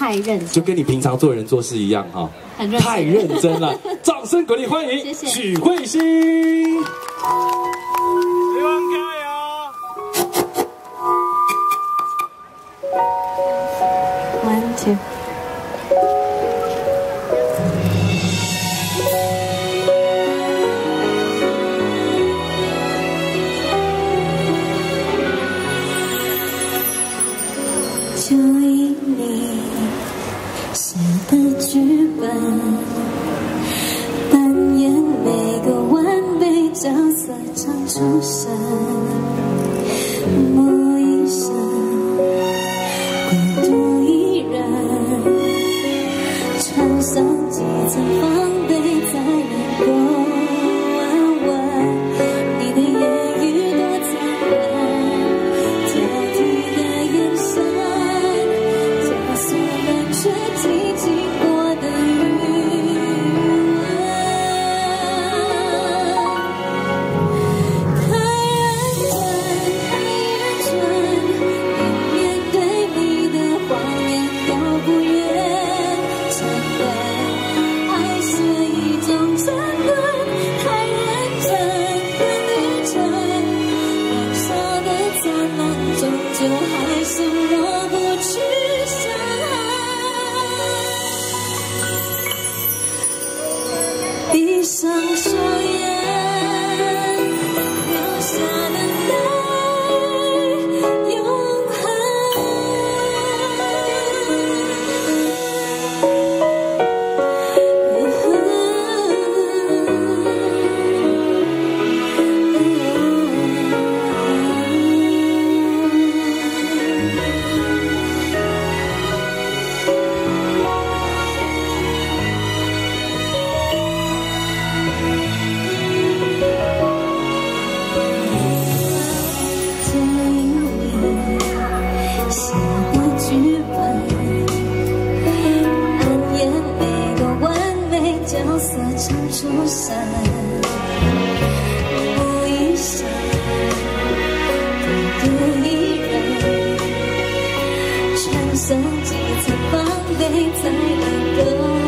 太认真， 就跟你平常做人做事一样哈， 很认真， 太认真了。掌声鼓励欢迎谢谢许慧欣。 希望加油！ 完全。 就以你写的剧本，扮演每个完美角色，唱出声，默一声，孤独一人，穿上几层防备才能够安稳。你的言语多残忍，挑剔的眼神，枷锁了却提起过的余温。太认真，你面对你的谎言要不愿承认，爱是一种沉沦。太认真的旅程，燃烧的灿烂，终究还是抹不去伤痕。闭上双眼，流下的泪，永恒。就因你写的剧本，扮演每个完美角色，唱出声，默一声，孤独一人，穿上几层防备才能够